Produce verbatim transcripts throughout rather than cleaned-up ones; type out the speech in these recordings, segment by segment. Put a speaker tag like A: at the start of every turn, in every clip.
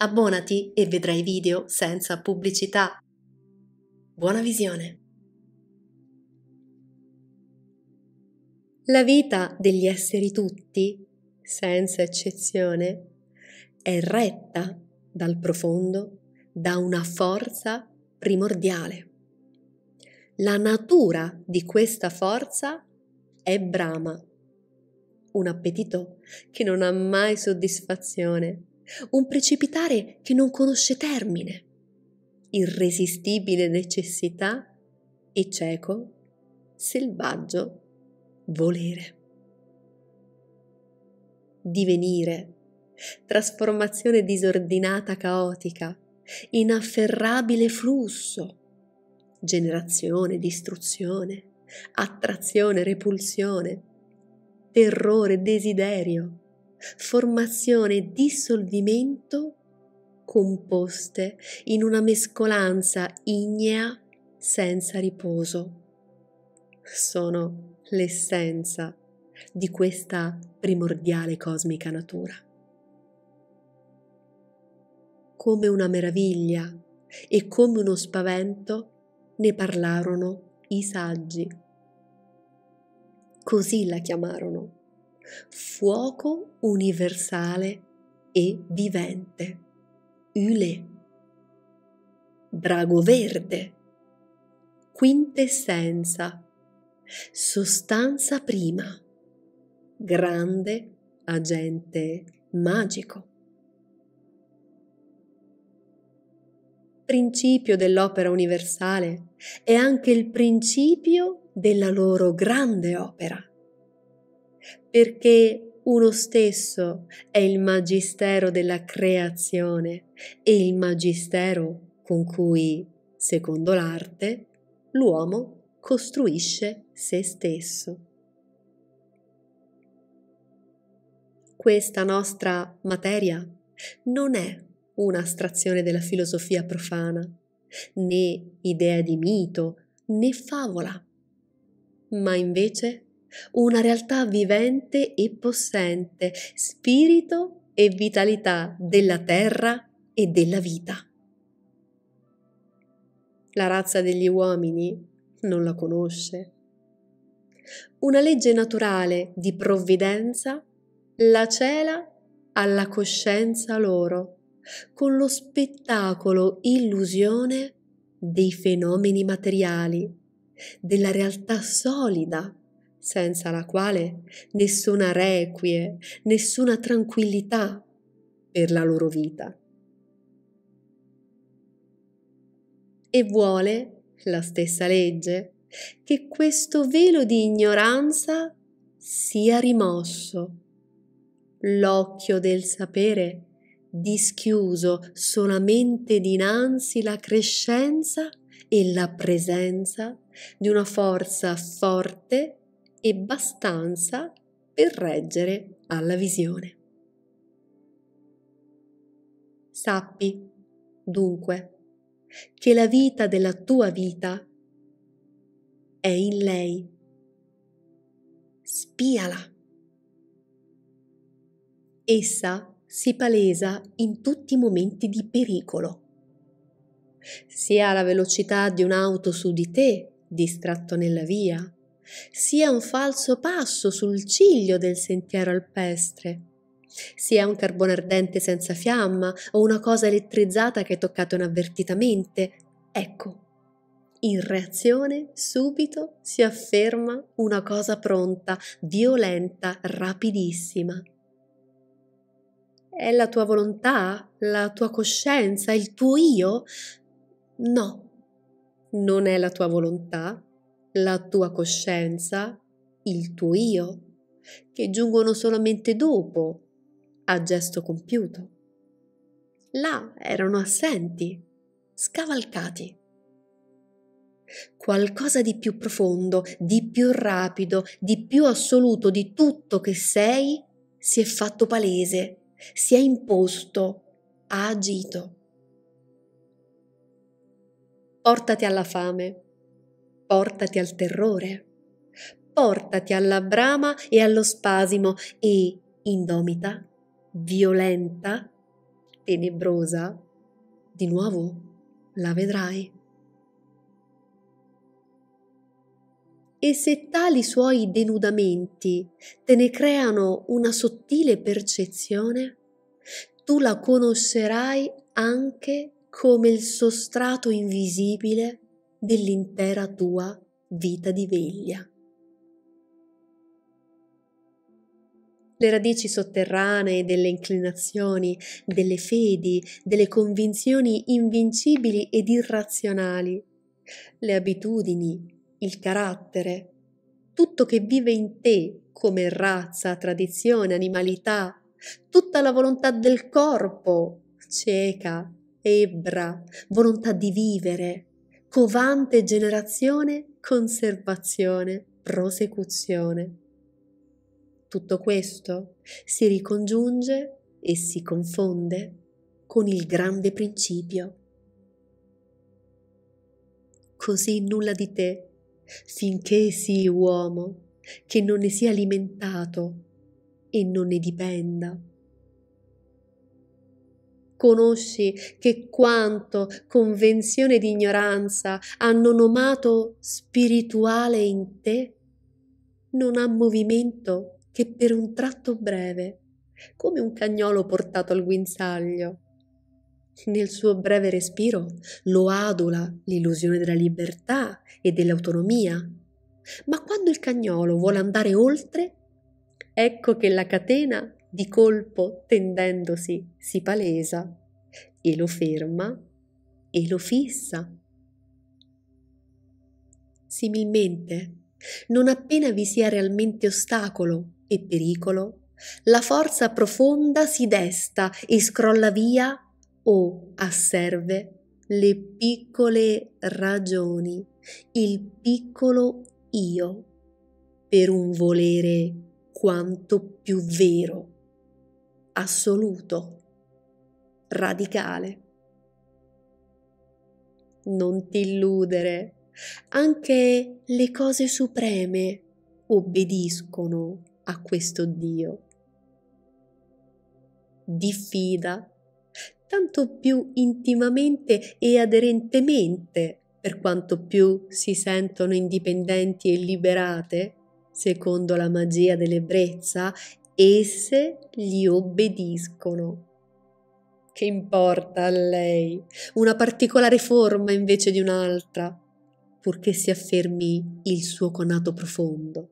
A: Abbonati e vedrai video senza pubblicità. Buona visione! La vita degli esseri tutti, senza eccezione, è retta dal profondo, da una forza primordiale. La natura di questa forza è Brahma, un appetito che non ha mai soddisfazione, un precipitare che non conosce termine, irresistibile necessità e cieco, selvaggio volere. Divenire, trasformazione disordinata caotica, inafferrabile flusso, generazione, distruzione, attrazione, repulsione, terrore, desiderio, formazione e dissolvimento composte in una mescolanza ignea senza riposo. Sono l'essenza di questa primordiale cosmica natura. Come una meraviglia e come uno spavento ne parlarono i saggi. Così la chiamarono, fuoco universale e vivente, Ule, drago verde, quintessenza, sostanza prima, grande agente magico. Principio dell'opera universale è anche il principio della loro grande opera, perché uno stesso è il magistero della creazione e il magistero con cui, secondo l'arte, l'uomo costruisce se stesso. Questa nostra materia non è un'astrazione della filosofia profana, né idea di mito, né favola, ma invece una realtà vivente e possente, spirito e vitalità della terra e della vita. La razza degli uomini non la conosce. Una legge naturale di provvidenza la cela alla coscienza loro, con lo spettacolo illusione dei fenomeni materiali, della realtà solida, senza la quale nessuna requie, nessuna tranquillità per la loro vita. E vuole, la stessa legge, che questo velo di ignoranza sia rimosso, l'occhio del sapere dischiuso solamente dinanzi la crescenza e la presenza di una forza forte e bastanza per reggere alla visione. Sappi, dunque, che la vita della tua vita è in lei. Spiala. Essa si palesa in tutti i momenti di pericolo. Sia alla velocità di un'auto su di te, distratto nella via, sia un falso passo sul ciglio del sentiero alpestre, sia un carbone ardente senza fiamma o una cosa elettrizzata che hai toccato inavvertitamente. Ecco, in reazione subito si afferma una cosa pronta, violenta, rapidissima. È la tua volontà, la tua coscienza, il tuo io? No, non è la tua volontà, la tua coscienza, il tuo io, che giungono solamente dopo, a gesto compiuto. Là erano assenti, scavalcati. Qualcosa di più profondo, di più rapido, di più assoluto di tutto che sei, si è fatto palese, si è imposto, ha agito. Portati alla fame, portati al terrore, portati alla brama e allo spasimo e, indomita, violenta, tenebrosa, di nuovo la vedrai. E se tali suoi denudamenti te ne creano una sottile percezione, tu la conoscerai anche come il sostrato invisibile dell'intera tua vita di veglia. Le radici sotterranee delle inclinazioni, delle fedi, delle convinzioni invincibili ed irrazionali, le abitudini, il carattere, tutto che vive in te come razza, tradizione, animalità, tutta la volontà del corpo, cieca, ebbra, volontà di vivere, covante generazione, conservazione, prosecuzione. Tutto questo si ricongiunge e si confonde con il grande principio. Così nulla di te, finché sii uomo, che non ne sia alimentato e non ne dipenda. Conosci che quanto convenzione di ignoranza hanno nomato spirituale in te non ha movimento che per un tratto breve, come un cagnolo portato al guinzaglio. Nel suo breve respiro lo adula l'illusione della libertà e dell'autonomia, ma quando il cagnolo vuole andare oltre, ecco che la catena di colpo tendendosi si palesa e lo ferma e lo fissa. Similmente, non appena vi sia realmente ostacolo e pericolo, la forza profonda si desta e scrolla via o asserve le piccole ragioni, il piccolo io, per un volere quanto più vero, assoluto, radicale. Non ti illudere, anche le cose supreme obbediscono a questo Dio. Diffida, tanto più intimamente e aderentemente, per quanto più si sentono indipendenti e liberate, secondo la magia dell'ebbrezza, esse gli obbediscono. Che importa a lei una particolare forma invece di un'altra, purché si affermi il suo conato profondo.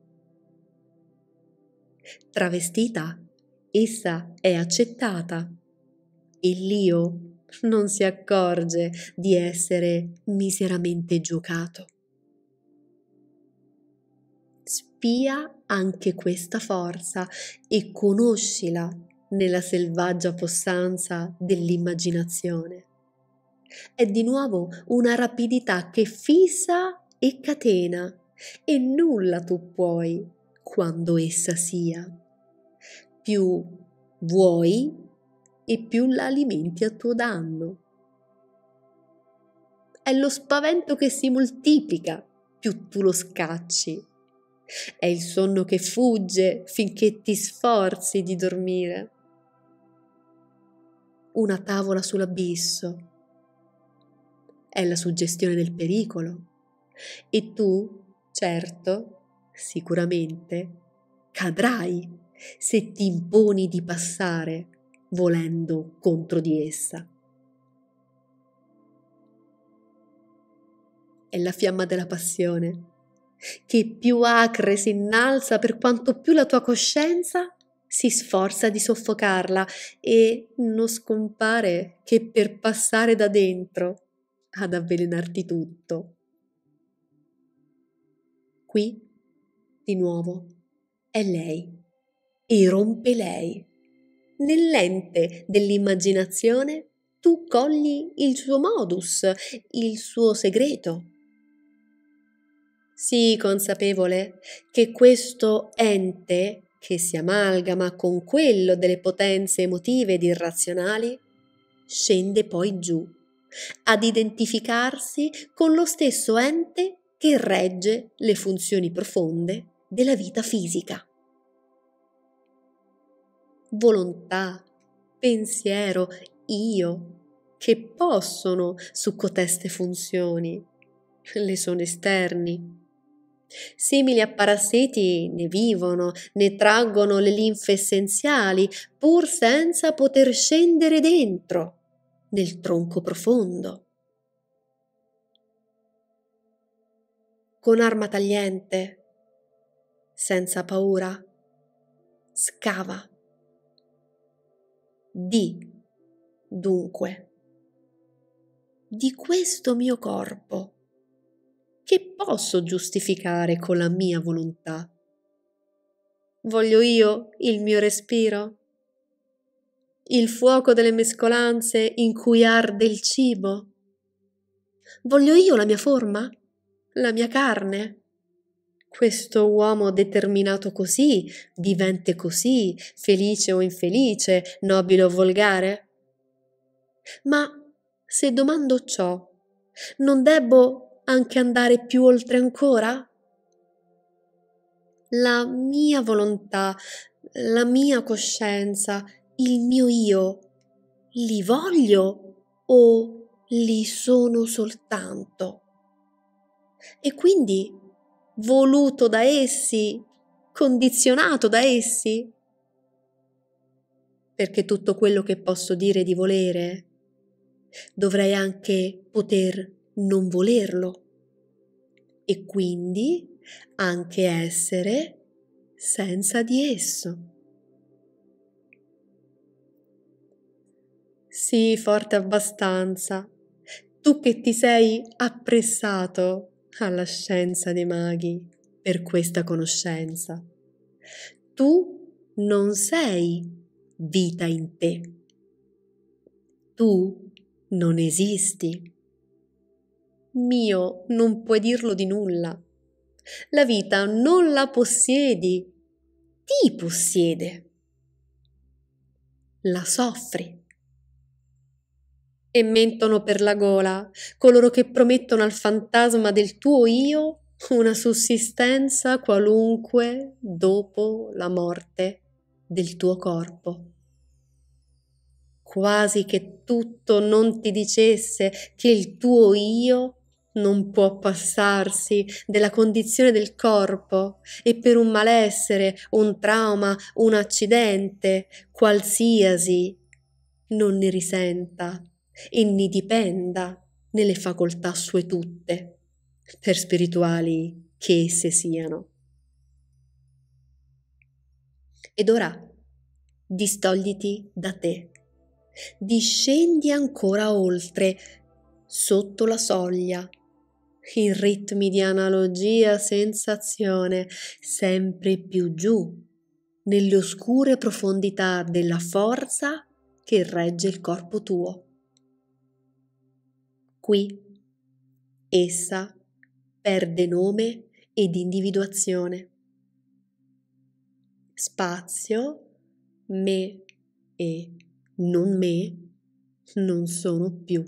A: Travestita, essa è accettata e l'io non si accorge di essere miseramente giocato. Spia anche questa forza e conoscila nella selvaggia possanza dell'immaginazione. È di nuovo una rapidità che fissa e catena, e nulla tu puoi quando essa sia. Più vuoi e più la alimenti a tuo danno. È lo spavento che si moltiplica, più tu lo scacci. È il sonno che fugge finché ti sforzi di dormire. Una tavola sull'abisso è la suggestione del pericolo e tu, certo, sicuramente, cadrai se ti imponi di passare volendo contro di essa. È la fiamma della passione che più acre si innalza per quanto più la tua coscienza si sforza di soffocarla e non scompare che per passare da dentro ad avvelenarti tutto. Qui, di nuovo, è lei e rompe lei. Nell'ente dell'immaginazione tu cogli il suo modus, il suo segreto. Sii consapevole che questo ente, che si amalgama con quello delle potenze emotive ed irrazionali, scende poi giù, ad identificarsi con lo stesso ente che regge le funzioni profonde della vita fisica. Volontà, pensiero, io, che possono su coteste funzioni, le sono esterni. Simili a parassiti ne vivono, ne traggono le linfe essenziali, pur senza poter scendere dentro, nel tronco profondo. Con arma tagliente, senza paura, scava. Di, dunque, di questo mio corpo, che posso giustificare con la mia volontà? Voglio io il mio respiro? Il fuoco delle mescolanze in cui arde il cibo? Voglio io la mia forma? La mia carne? Questo uomo determinato così, vivente così, felice o infelice, nobile o volgare? Ma se domando ciò, non debbo anche andare più oltre ancora? La mia volontà, la mia coscienza, il mio io, li voglio o li sono soltanto? E quindi voluto da essi, condizionato da essi? Perché tutto quello che posso dire di volere, dovrei anche poter non volerlo e quindi anche essere senza di esso. Sii forte abbastanza, tu che ti sei appressato alla scienza dei maghi per questa conoscenza. Tu non sei vita in te. Tu non esisti. Mio non puoi dirlo di nulla. La vita non la possiedi, ti possiede. La soffri. E mentono per la gola coloro che promettono al fantasma del tuo io una sussistenza qualunque dopo la morte del tuo corpo. Quasi che tutto non ti dicesse che il tuo io non può passarsi della condizione del corpo e per un malessere, un trauma, un accidente, qualsiasi, non ne risenta e ne dipenda nelle facoltà sue tutte, per spirituali che esse siano. Ed ora distogliti da te, discendi ancora oltre, sotto la soglia, in ritmi di analogia sensazione, sempre più giù, nelle oscure profondità della forza che regge il corpo tuo. Qui essa perde nome ed individuazione. Spazio, me e non me non sono più.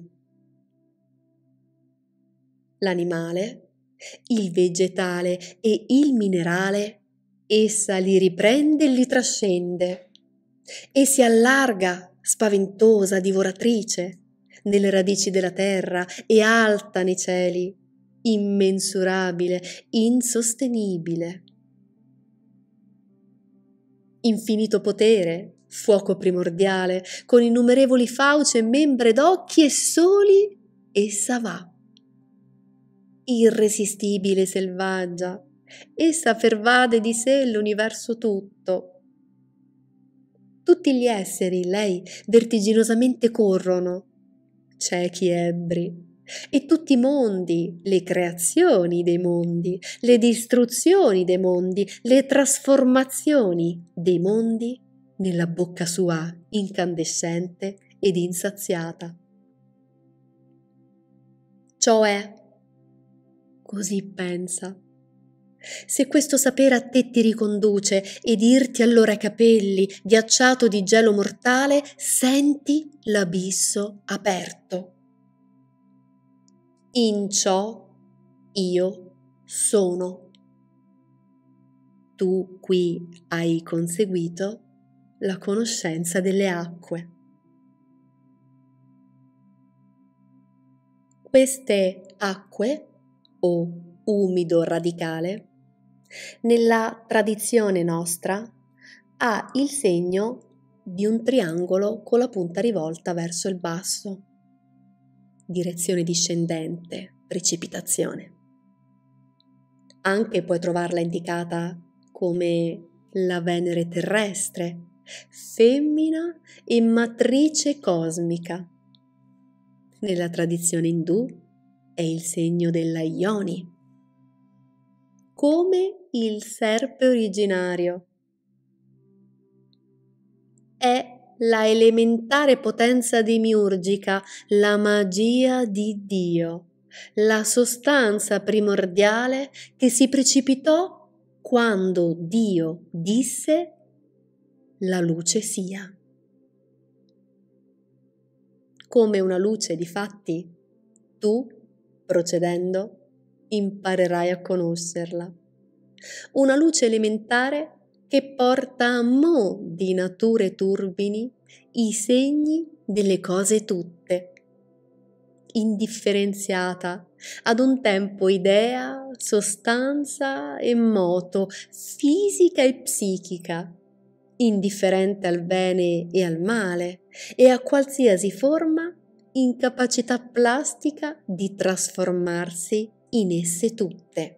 A: L'animale, il vegetale e il minerale, essa li riprende e li trascende e si allarga, spaventosa, divoratrice, nelle radici della terra e alta nei cieli, immensurabile, insostenibile. Infinito potere, fuoco primordiale, con innumerevoli fauci e membre d'occhi e soli, essa va. Irresistibile e selvaggia, essa pervade di sé l'universo tutto. Tutti gli esseri, lei, vertiginosamente corrono, ciechi ebbri, e tutti i mondi, le creazioni dei mondi, le distruzioni dei mondi, le trasformazioni dei mondi nella bocca sua incandescente ed insaziata. Ciò è, così pensa. Se questo sapere a te ti riconduce ed irti allora ai capelli, ghiacciato di gelo mortale, senti l'abisso aperto. In ciò io sono. Tu qui hai conseguito la conoscenza delle acque. Queste acque, o umido radicale, nella tradizione nostra ha il segno di un triangolo con la punta rivolta verso il basso, direzione discendente, precipitazione. Anche puoi trovarla indicata come la Venere terrestre, femmina e matrice cosmica. Nella tradizione indù è il segno della Ioni, come il serpe originario. È la elementare potenza demiurgica, la magia di Dio, la sostanza primordiale che si precipitò quando Dio disse la luce sia. Come una luce, difatti, tu, procedendo, imparerai a conoscerla. Una luce elementare che porta a mo' di nature turbini i segni delle cose tutte, indifferenziata, ad un tempo idea, sostanza e moto, fisica e psichica, indifferente al bene e al male e a qualsiasi forma incapacità plastica di trasformarsi in esse tutte.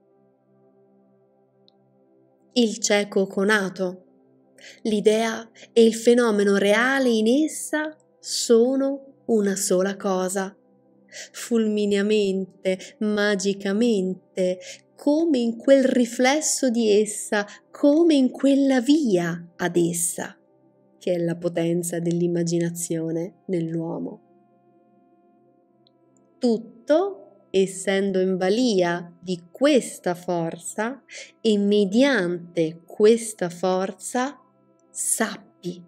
A: Il cieco conato, l'idea e il fenomeno reale in essa sono una sola cosa, fulmineamente, magicamente, come in quel riflesso di essa, come in quella via ad essa, che è la potenza dell'immaginazione nell'uomo. Tutto essendo in balia di questa forza e mediante questa forza sappi.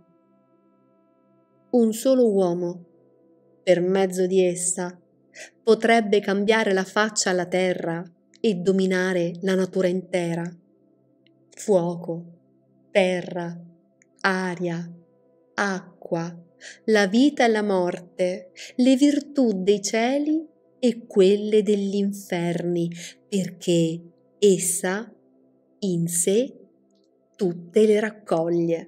A: Un solo uomo, per mezzo di essa, potrebbe cambiare la faccia alla terra e dominare la natura intera. Fuoco, terra, aria, acqua, la vita e la morte, le virtù dei cieli e quelle degli inferni, perché essa in sé tutte le raccoglie.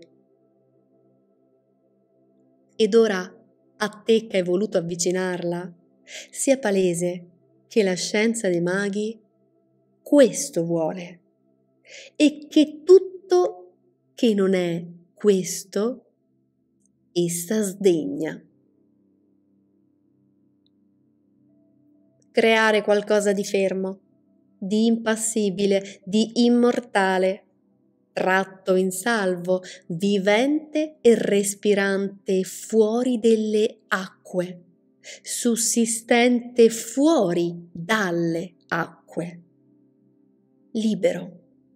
A: Ed ora a te che hai voluto avvicinarla, sia palese che la scienza dei maghi questo vuole e che tutto che non è questo essa sdegna. Creare qualcosa di fermo, di impassibile, di immortale, tratto in salvo, vivente e respirante fuori delle acque, sussistente fuori dalle acque, libero.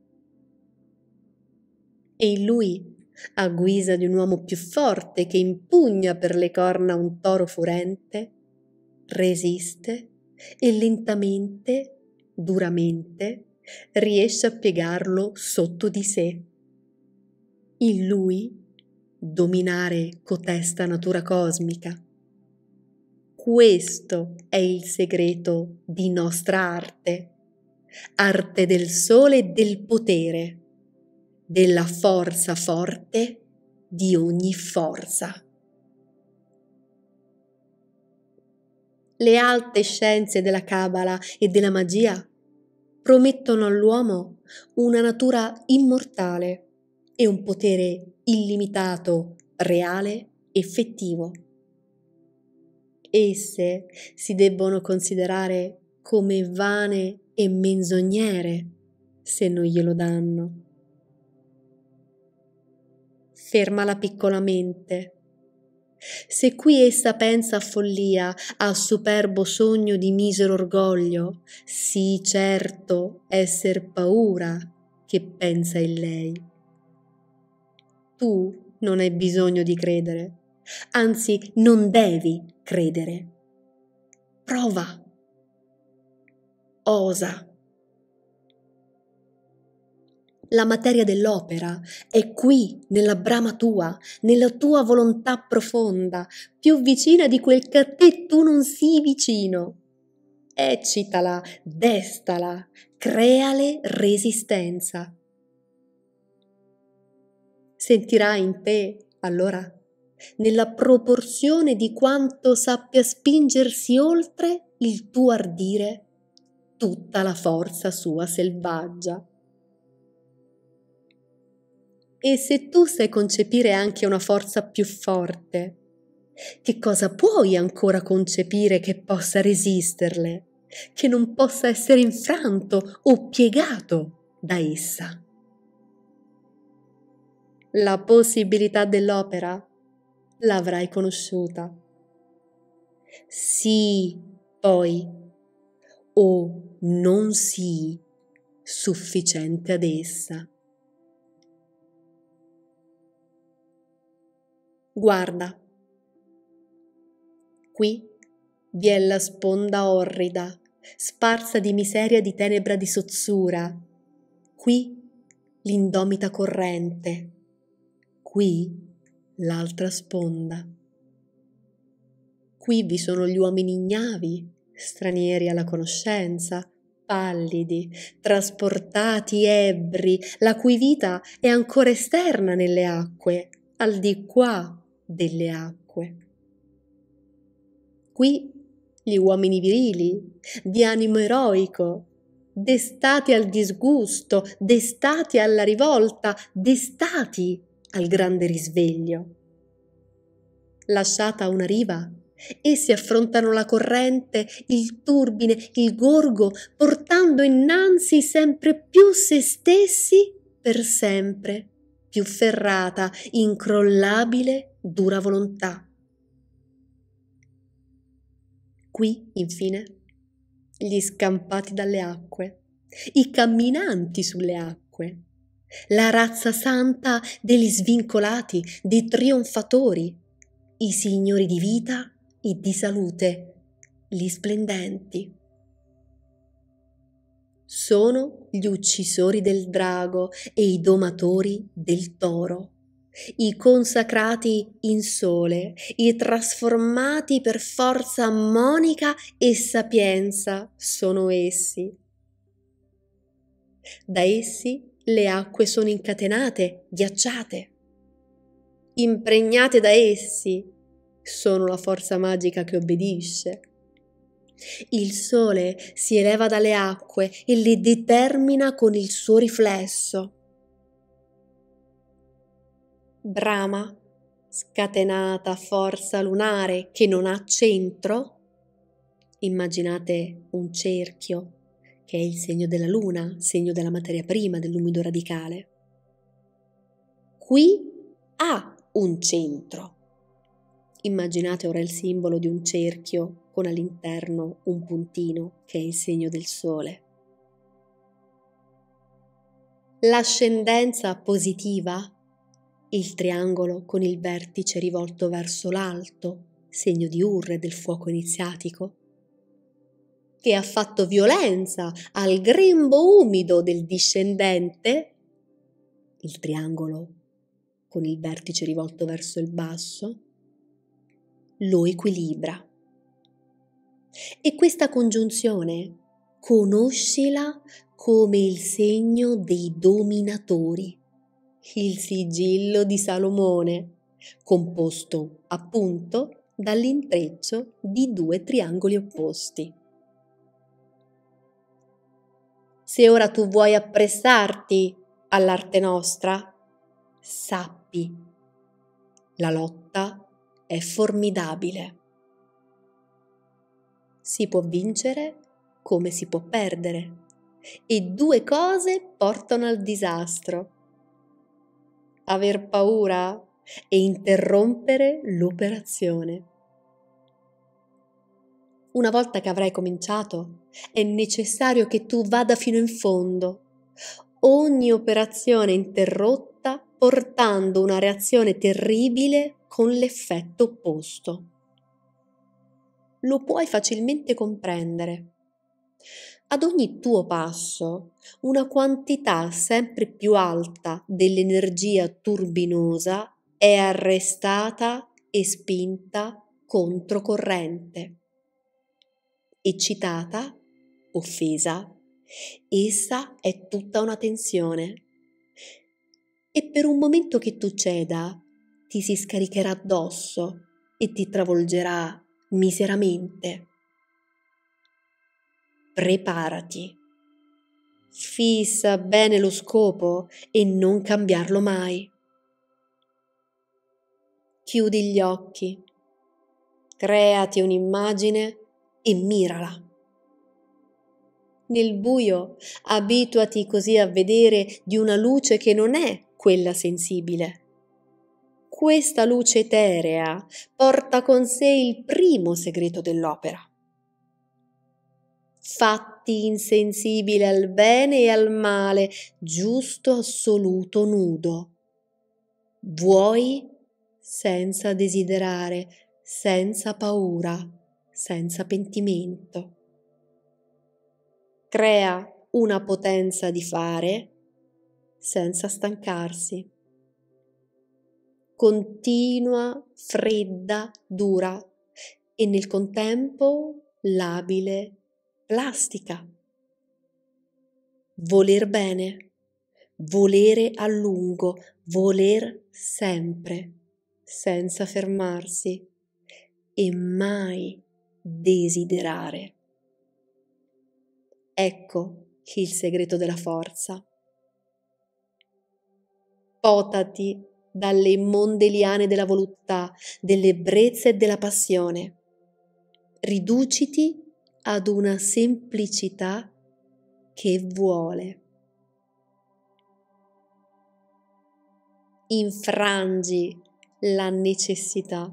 A: E in lui, a guisa di un uomo più forte che impugna per le corna un toro furente, resiste e lentamente, duramente, riesce a piegarlo sotto di sé. In lui dominare cotesta natura cosmica. Questo è il segreto di nostra arte, arte del sole e del potere, della forza forte di ogni forza. Le alte scienze della Cabala e della magia promettono all'uomo una natura immortale e un potere illimitato, reale, effettivo. Esse si debbono considerare come vane e menzognere se non glielo danno. Ferma la piccola mente. Se qui essa pensa a follia, a superbo sogno di misero orgoglio, sì certo esser paura che pensa in lei. Tu non hai bisogno di credere, anzi non devi credere. Prova, osa. La materia dell'opera è qui, nella brama tua, nella tua volontà profonda, più vicina di quel che a te tu non sii vicino. eccitala, destala, creale resistenza. Sentirai in te, allora, nella proporzione di quanto sappia spingersi oltre il tuo ardire, tutta la forza sua selvaggia. E se tu sai concepire anche una forza più forte, che cosa puoi ancora concepire che possa resisterle, che non possa essere infranto o piegato da essa? La possibilità dell'opera l'avrai conosciuta. Sii poi o non sii sufficiente ad essa. Guarda, qui vi è la sponda orrida, sparsa di miseria, di tenebra, di sozzura. Qui l'indomita corrente, qui l'altra sponda. Qui vi sono gli uomini ignavi, stranieri alla conoscenza, pallidi, trasportati, ebbri, la cui vita è ancora esterna nelle acque, al di qua delle acque. Qui gli uomini virili, di animo eroico, destati al disgusto, destati alla rivolta, destati al grande risveglio. Lasciata una riva, essi affrontano la corrente, il turbine, il gorgo, portando innanzi sempre più se stessi per sempre, più ferrata, incrollabile, dura volontà. Qui, infine, gli scampati dalle acque, i camminanti sulle acque, la razza santa degli svincolati, dei trionfatori, i signori di vita e di salute, gli splendenti. Sono gli uccisori del drago e i domatori del toro, i consacrati in sole, i trasformati per forza monica e sapienza sono essi. Da essi le acque sono incatenate, ghiacciate. Impregnate da essi sono la forza magica che obbedisce. Il sole si eleva dalle acque e le determina con il suo riflesso. Brama, scatenata forza lunare che non ha centro, immaginate un cerchio che è il segno della luna, segno della materia prima, dell'umido radicale. Qui ha un centro. Immaginate ora il simbolo di un cerchio con all'interno un puntino che è il segno del sole. L'ascendenza positiva, il triangolo con il vertice rivolto verso l'alto, segno di Urre del fuoco iniziatico, che ha fatto violenza al grembo umido del discendente, il triangolo con il vertice rivolto verso il basso, lo equilibra. E questa congiunzione conoscila come il segno dei dominatori, il sigillo di Salomone, composto appunto dall'intreccio di due triangoli opposti. Se ora tu vuoi apprestarti all'arte nostra, sappi, la lotta è formidabile. Si può vincere come si può perdere, e due cose portano al disastro: aver paura e interrompere l'operazione. Una volta che avrai cominciato, è necessario che tu vada fino in fondo. Ogni operazione interrotta portando una reazione terribile con l'effetto opposto. Lo puoi facilmente comprendere. Ad ogni tuo passo, una quantità sempre più alta dell'energia turbinosa è arrestata e spinta controcorrente. eccitata, offesa, essa è tutta una tensione e per un momento che tu ceda ti si scaricherà addosso e ti travolgerà miseramente. Preparati. Fissa bene lo scopo e non cambiarlo mai. Chiudi gli occhi, creati un'immagine e mirala. Nel buio abituati così a vedere di una luce che non è quella sensibile. Questa luce eterea porta con sé il primo segreto dell'opera. Fatti insensibile al bene e al male, giusto, assoluto, nudo. Vuoi senza desiderare, senza paura, senza pentimento. Crea una potenza di fare senza stancarsi. Continua, fredda, dura e nel contempo labile, plastica. Voler bene, volere a lungo, voler sempre, senza fermarsi e mai desiderare. Ecco il segreto della forza. Potati dalle immonde liane della voluttà, dell'ebbrezza e della passione. Riduciti ad una semplicità che vuole. Infrangi la necessità.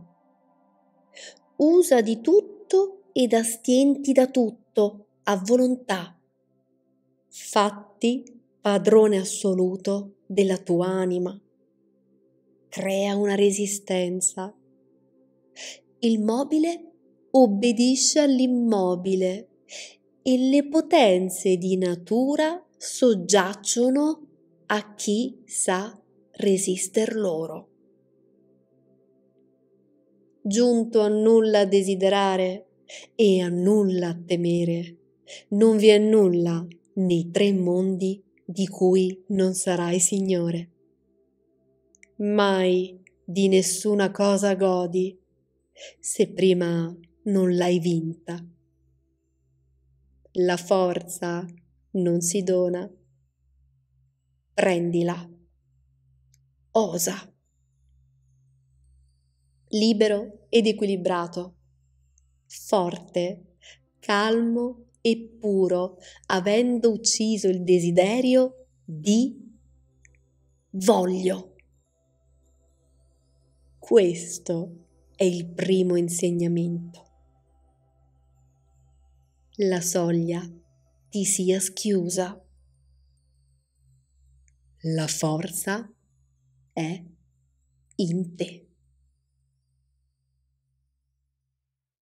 A: Usa di tutto ed astienti da tutto a volontà. Fatti padrone assoluto della tua anima. Crea una resistenza. Il mobile obbedisce all'immobile e le potenze di natura soggiacciono a chi sa resister loro. Giunto a nulla a desiderare e a nulla a temere, non vi è nulla nei tre mondi di cui non sarai signore. Mai di nessuna cosa godi se prima non l'hai vinta. La forza non si dona. Prendila. Osa. Libero ed equilibrato, forte, calmo e puro, avendo ucciso il desiderio di voglio. Questo è il primo insegnamento. La soglia ti sia schiusa. La forza è in te.